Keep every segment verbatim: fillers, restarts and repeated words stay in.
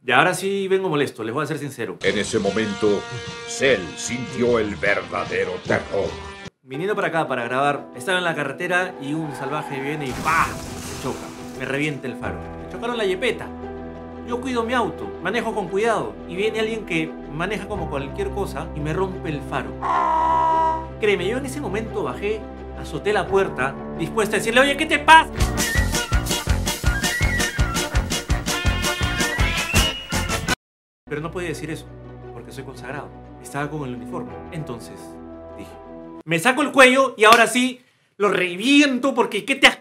Y ahora sí vengo molesto, les voy a ser sincero. En ese momento, Cell sintió el verdadero terror. Viniendo para acá para grabar, estaba en la carretera y un salvaje viene y ¡pah! Me choca, me revienta el faro. Me chocaron la yepeta. Yo cuido mi auto, manejo con cuidado y viene alguien que maneja como cualquier cosa y me rompe el faro. Créeme, yo en ese momento bajé, azoté la puerta, dispuesta a decirle, oye, ¿qué te pasa? Pero no podía decir eso, porque soy consagrado. Estaba con el uniforme. Entonces, dije, me saco el cuello y ahora sí, lo reviento porque ¿qué te has...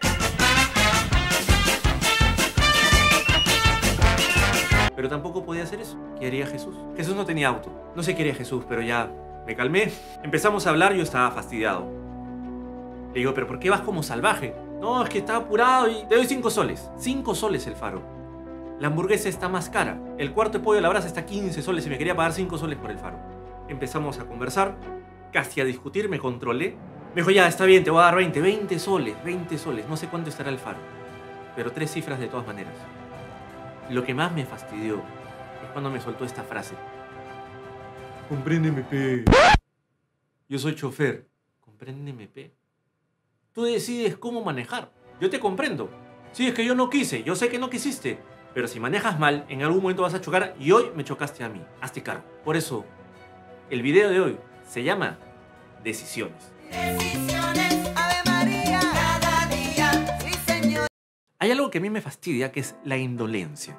Pero tampoco podía hacer eso. ¿Qué haría Jesús? Jesús no tenía auto. No sé qué haría Jesús, pero ya me calmé. Empezamos a hablar, yo estaba fastidiado. Le digo, ¿pero por qué vas como salvaje? No, es que estaba apurado y te doy cinco soles. Cinco soles el faro. La hamburguesa está más cara. El cuarto de pollo a la brasa está quince soles y me quería pagar cinco soles por el faro. Empezamos a conversar, casi a discutir, me controlé. Me dijo, ya, está bien, te voy a dar veinte. veinte soles, veinte soles. No sé cuánto estará el faro. Pero tres cifras de todas maneras. Lo que más me fastidió es cuando me soltó esta frase. Compréndeme, pe. Yo soy chofer. Compréndeme, pe. Tú decides cómo manejar. Yo te comprendo. Sí, es que yo no quise. Yo sé que no quisiste. Pero si manejas mal, en algún momento vas a chocar y hoy me chocaste a mí. Hazte cargo. Por eso, el video de hoy se llama Decisiones. Decisiones, Ave María, cada día, sí señor. Hay algo que a mí me fastidia, que es la indolencia.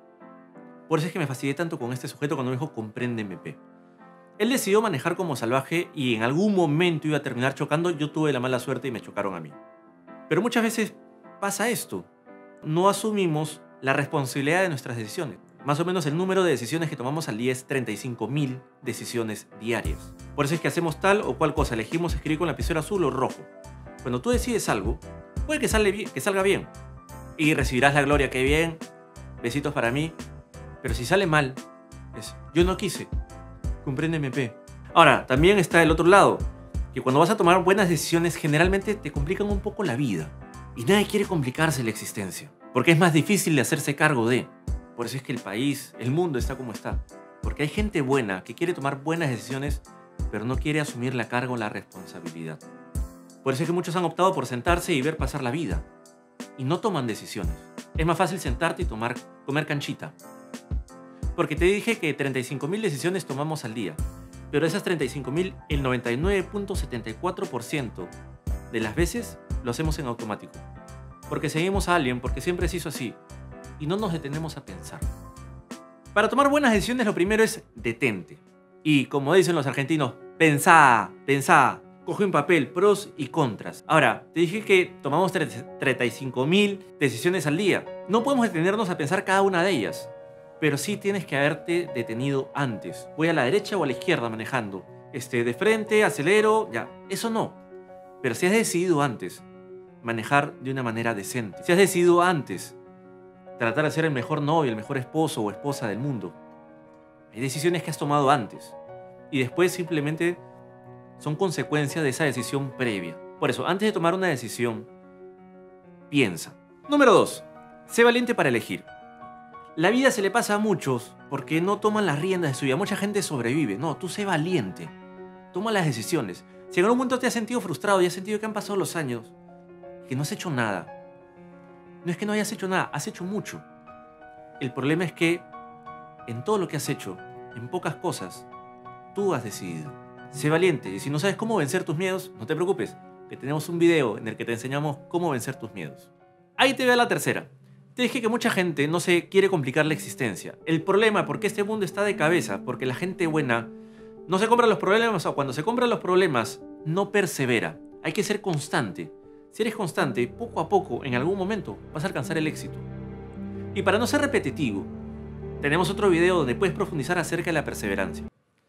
Por eso es que me fastidié tanto con este sujeto cuando me dijo compréndeme, pe. Él decidió manejar como salvaje y en algún momento iba a terminar chocando. Yo tuve la mala suerte y me chocaron a mí. Pero muchas veces pasa esto. No asumimos la responsabilidad de nuestras decisiones. Más o menos el número de decisiones que tomamos al día es treinta y cinco mil decisiones diarias. Por eso es que hacemos tal o cual cosa. Elegimos escribir con lapicero azul o rojo. Cuando tú decides algo, puede que, sale bien, que salga bien. Y recibirás la gloria, que bien, besitos para mí. Pero si sale mal, es yo no quise. Compréndeme, pe. Ahora, también está el otro lado. Que cuando vas a tomar buenas decisiones, generalmente te complican un poco la vida. Y nadie quiere complicarse la existencia. Porque es más difícil de hacerse cargo de. Por eso es que el país, el mundo está como está. Porque hay gente buena que quiere tomar buenas decisiones, pero no quiere asumir la carga o la responsabilidad. Por eso es que muchos han optado por sentarse y ver pasar la vida. Y no toman decisiones. Es más fácil sentarte y tomar, comer canchita. Porque te dije que treinta y cinco mil decisiones tomamos al día. Pero de esas treinta y cinco mil, el noventa y nueve punto setenta y cuatro por ciento de las veces lo hacemos en automático. Porque seguimos a alguien, porque siempre se hizo así. Y no nos detenemos a pensar. Para tomar buenas decisiones lo primero es detente. Y como dicen los argentinos, pensá, pensá. Coge un papel, pros y contras. Ahora, te dije que tomamos treinta y cinco mil decisiones al día. No podemos detenernos a pensar cada una de ellas. Pero sí tienes que haberte detenido antes. Voy a la derecha o a la izquierda manejando. Este, de frente, acelero, ya. Eso no. Pero si has decidido antes manejar de una manera decente. Si has decidido antes tratar de ser el mejor novio, el mejor esposo o esposa del mundo. Hay decisiones que has tomado antes. Y después simplemente son consecuencia de esa decisión previa. Por eso, antes de tomar una decisión, piensa. Número dos. Sé valiente para elegir. La vida se le pasa a muchos porque no toman las riendas de su vida. Mucha gente sobrevive. No, tú sé valiente. Toma las decisiones. Si en algún momento te has sentido frustrado y has sentido que han pasado los años, que no has hecho nada. No es que no hayas hecho nada, has hecho mucho. El problema es que en todo lo que has hecho, en pocas cosas, tú has decidido. Sé valiente y si no sabes cómo vencer tus miedos, no te preocupes, que tenemos un video en el que te enseñamos cómo vencer tus miedos. Ahí te ve la tercera. Te dije que mucha gente no se quiere complicar la existencia. El problema, porque este mundo está de cabeza, porque la gente buena no se compra los problemas o cuando se compran los problemas, no persevera. Hay que ser constante. Si eres constante, poco a poco, en algún momento, vas a alcanzar el éxito. Y para no ser repetitivo, tenemos otro video donde puedes profundizar acerca de la perseverancia.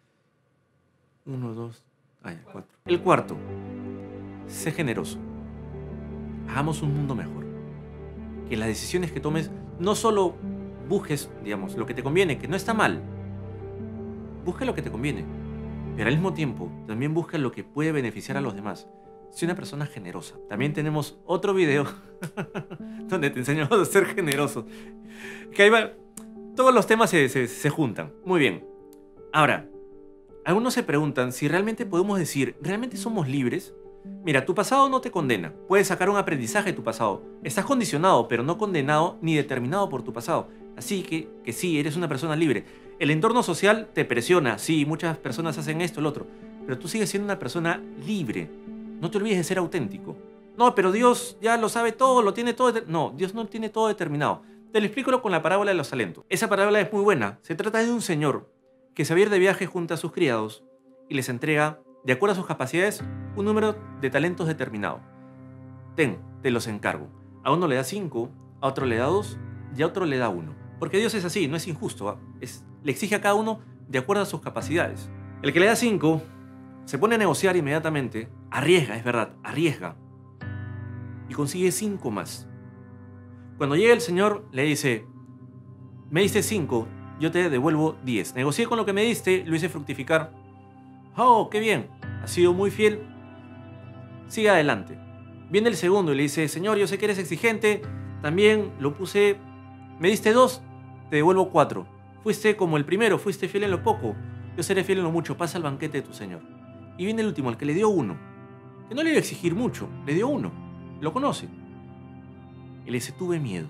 Uno, dos, ah, ya, cuatro. El cuarto, sé generoso. Hagamos un mundo mejor. Que las decisiones que tomes no solo busques, digamos, lo que te conviene, que no está mal. Busca lo que te conviene. Pero al mismo tiempo, también busca lo que puede beneficiar a los demás. Sé una persona generosa. También tenemos otro video donde te enseñamos a ser generoso. Que ahí va... Todos los temas se, se, se juntan. Muy bien. Ahora, algunos se preguntan si realmente podemos decir, ¿realmente somos libres? Mira, tu pasado no te condena. Puedes sacar un aprendizaje de tu pasado. Estás condicionado, pero no condenado ni determinado por tu pasado. Así que, que sí, eres una persona libre. El entorno social te presiona. Sí, muchas personas hacen esto, el otro. Pero tú sigues siendo una persona libre. No te olvides de ser auténtico. No, pero Dios ya lo sabe todo, lo tiene todo. No, Dios no tiene todo determinado. Te lo explico con la parábola de los talentos. Esa parábola es muy buena. Se trata de un señor que se va a ir de viaje junto a sus criados y les entrega, de acuerdo a sus capacidades, un número de talentos determinado. Ten, te los encargo. A uno le da cinco, a otro le da dos y a otro le da uno. Porque Dios es así, no es injusto. ¿eh? Es, le exige a cada uno de acuerdo a sus capacidades. El que le da cinco se pone a negociar inmediatamente, arriesga, es verdad, arriesga, y consigue cinco más. Cuando llega el Señor, le dice, me diste cinco, yo te devuelvo diez. Negocié con lo que me diste, lo hice fructificar. Oh, qué bien, has sido muy fiel. Sigue adelante. Viene el segundo y le dice, Señor, yo sé que eres exigente, también lo puse, me diste dos, te devuelvo cuatro. Fuiste como el primero, fuiste fiel en lo poco, yo seré fiel en lo mucho, pasa al banquete de tu Señor. Y viene el último, al que le dio uno, que no le iba a exigir mucho, le dio uno, lo conoce. Y le dice, tuve miedo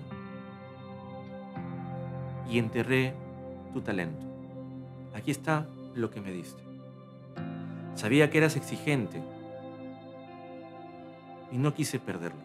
y enterré tu talento. Aquí está lo que me diste. Sabía que eras exigente y no quise perderlo.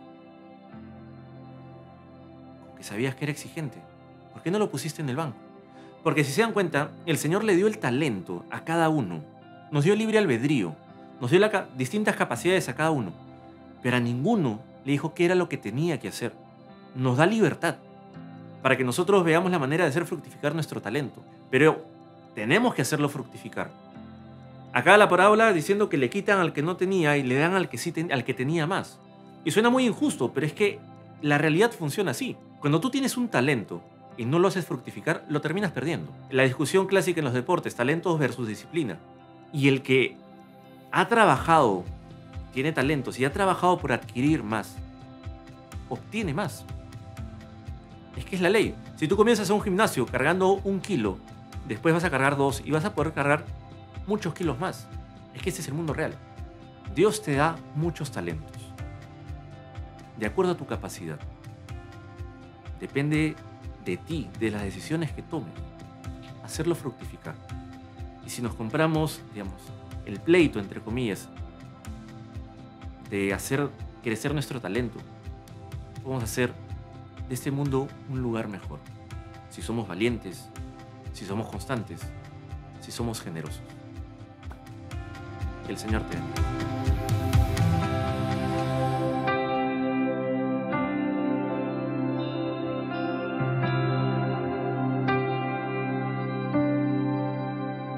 Porque sabías que era exigente, ¿por qué no lo pusiste en el banco? Porque si se dan cuenta, el Señor le dio el talento a cada uno. Nos dio libre albedrío, nos dio la, distintas capacidades a cada uno, pero a ninguno le dijo qué era lo que tenía que hacer. Nos da libertad para que nosotros veamos la manera de hacer fructificar nuestro talento, pero tenemos que hacerlo fructificar. Acá la parábola diciendo que le quitan al que no tenía y le dan al que, sí ten, al que tenía más. Y suena muy injusto, pero es que la realidad funciona así. Cuando tú tienes un talento y no lo haces fructificar, lo terminas perdiendo. La discusión clásica en los deportes, talentos versus disciplina. Y el que ha trabajado, tiene talentos y ha trabajado por adquirir más, obtiene más. Es que es la ley. Si tú comienzas a un gimnasio cargando un kilo, después vas a cargar dos y vas a poder cargar muchos kilos más. Es que ese es el mundo real. Dios te da muchos talentos, de acuerdo a tu capacidad. Depende de ti, de las decisiones que tomes, hacerlo fructificar. Y si nos compramos, digamos, el pleito, entre comillas, de hacer crecer nuestro talento, vamos a hacer de este mundo un lugar mejor. Si somos valientes, si somos constantes, si somos generosos. Que el Señor te bendiga.